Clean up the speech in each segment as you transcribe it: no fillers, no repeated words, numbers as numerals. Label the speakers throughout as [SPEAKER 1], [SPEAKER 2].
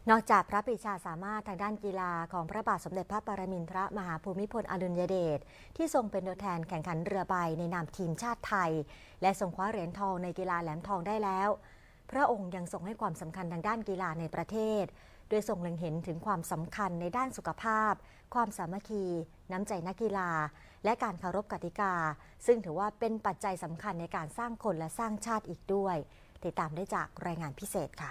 [SPEAKER 1] นอกจากพระปรีชาสามารถทางด้านกีฬาของพระบาทสมเด็จพระปรมินทรมหาภูมิพลอดุลยเดชที่ทรงเป็นตัวแทนแข่งขันเรือใบในนามทีมชาติไทยและทรงคว้าเหรียญทองในกีฬาแหลมทองได้แล้วพระองค์ยังทรงให้ความสำคัญทางด้านกีฬาในประเทศโดยทรงเล็งเห็นถึงความสำคัญในด้านสุขภาพความสามัคคีน้ำใจนักกีฬาและการเคารพกติกาซึ่งถือว่าเป็นปัจจัยสำคัญในการสร้างคนและสร้างชาติอีกด้วยติดตามได้จากรายงานพิเศษค่ะ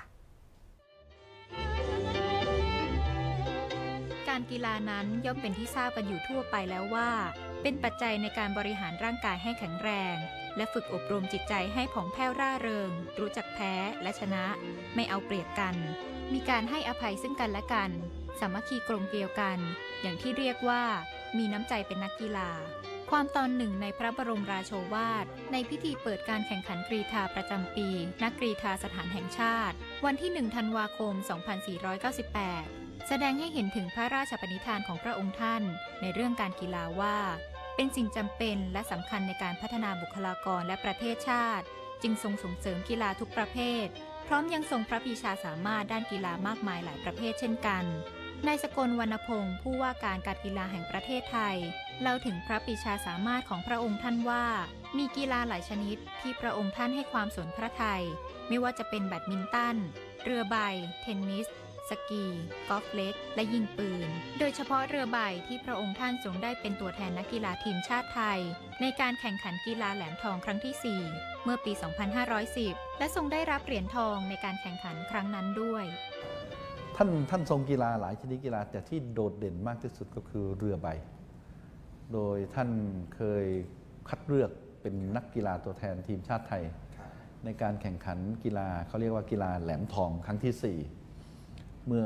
[SPEAKER 2] การกีฬานั้นย่อมเป็นที่ทราบกันอยู่ทั่วไปแล้วว่าเป็นปัจจัยในการบริหารร่างกายให้แข็งแรงและฝึกอบรมจิตใจให้ผ่องแผ้วร่าเริงรู้จักแพ้และชนะไม่เอาเปรียบกันมีการให้อภัยซึ่งกันและกันสามัคคีกลมเกลียวกันอย่างที่เรียกว่ามีน้ำใจเป็นนักกีฬาความตอนหนึ่งในพระบรมราโชวาทในพิธีเปิดการแข่งขันกรีฑาประจำปีนักกรีฑาสถานแห่งชาติวันที่1 ธันวาคม 2498แสดงให้เห็นถึงพระราชปณิธานของพระองค์ท่านในเรื่องการกีฬาว่าเป็นสิ่งจำเป็นและสำคัญในการพัฒนาบุคลากรและประเทศชาติจึงทรงส่งเสริมกีฬาทุกประเภทพร้อมยังทรงพระปรีชาสามารถด้านกีฬามากมายหลายประเภทเช่นกันนายสกลวรรณพงศ์ผู้ว่าการกีฬาแห่งประเทศไทยเล่าถึงพระปรีชาสามารถของพระองค์ท่านว่ามีกีฬาหลายชนิดที่พระองค์ท่านให้ความสนพระทัยไม่ว่าจะเป็นแบดมินตันเรือใบเทนนิสสกีกอล์ฟเล็กและยิงปืนโดยเฉพาะเรือใบที่พระองค์ท่านทรงได้เป็นตัวแทนนักกีฬาทีมชาติไทยในการแข่งขันกีฬาแหลมทองครั้งที่ 4 เมื่อปี 2510 และทรงได้รับเหรียญทองในการแข่งขันครั้งนั้นด้วย
[SPEAKER 3] ท่านทรงกีฬาหลายชนิดกีฬาแต่ที่โดดเด่นมากที่สุดก็คือเรือใบโดยท่านเคยคัดเลือกเป็นนักกีฬาตัวแทนทีมชาติไทยในการแข่งขันกีฬาเขาเรียกว่ากีฬาแหลมทองครั้งที่ 4 เมื่อ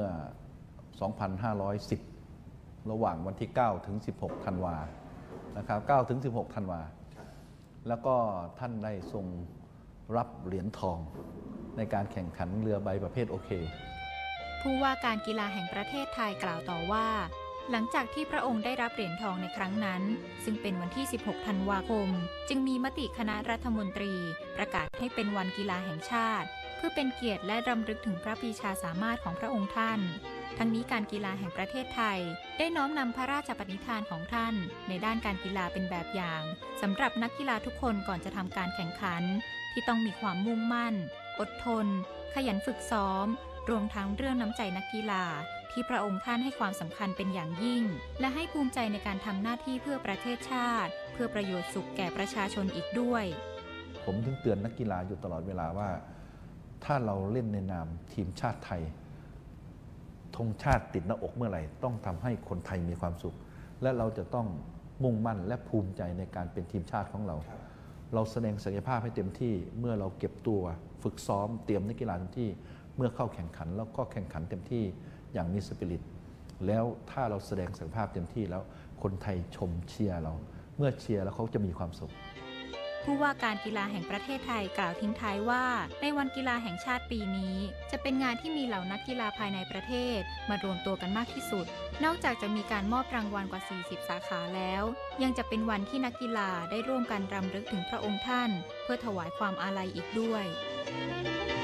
[SPEAKER 3] 2510 ระหว่างวันที่ 9 ถึง 16 ธันวานะครับ 9 ถึง 16 ธันวาแล้วก็ท่านได้ทรงรับเหรียญทองในการแข่งขันเรือใบประเภทโอเค
[SPEAKER 2] ผู้ว่าการกีฬาแห่งประเทศไทยกล่าวต่อว่าหลังจากที่พระองค์ได้รับเหรียญทองในครั้งนั้นซึ่งเป็นวันที่ 16 ธันวาคมจึงมีมติคณะรัฐมนตรีประกาศให้เป็นวันกีฬาแห่งชาติเพื่อเป็นเกียรติและรำลึกถึงพระปรีชาสามารถของพระองค์ท่านทั้งนี้การกีฬาแห่งประเทศไทยได้น้อมนำพระราชปณิธานของท่านในด้านการกีฬาเป็นแบบอย่างสำหรับนักกีฬาทุกคนก่อนจะทำการแข่งขันที่ต้องมีความมุ่งมั่นอดทนขยันฝึกซ้อมรวมทั้งเรื่องน้ำใจนักกีฬาที่พระองค์ท่านให้ความสำคัญเป็นอย่างยิ่งและให้ภูมิใจในการทำหน้าที่เพื่อประเทศชาติเพื่อประโยชน์สุขแก่ประชาชนอีกด้วย
[SPEAKER 3] ผมถึงเตือนนักกีฬาอยู่ตลอดเวลาว่าถ้าเราเล่นในนามทีมชาติไทยธงชาติติดหน้าอกเมื่อไหร่ต้องทำให้คนไทยมีความสุขและเราจะต้องมุ่งมั่นและภูมิใจในการเป็นทีมชาติของเราเราแสดงศักยภาพให้เต็มที่เมื่อเราเก็บตัวฝึกซ้อมเตรียมนักกีฬาเต็มที่เมื่อเข้าแข่งขันแล้วก็แข่งขันเต็มที่อย่างมีสปิริตแล้วถ้าเราแสดงศักยภาพเต็มที่แล้วคนไทยชมเชียร์เราเมื่อเชียร์แล้วเขาจะมีความสุข
[SPEAKER 2] ผู้ว่าการกีฬาแห่งประเทศไทยกล่าวทิ้งท้ายว่าในวันกีฬาแห่งชาติปีนี้จะเป็นงานที่มีเหล่านักกีฬาภายในประเทศมารวมตัวกันมากที่สุดนอกจากจะมีการมอบรางวัลกว่า 40 สาขาแล้วยังจะเป็นวันที่นักกีฬาได้ร่วมกันรำลึกถึงพระองค์ท่านเพื่อถวายความอาลัยอีกด้วย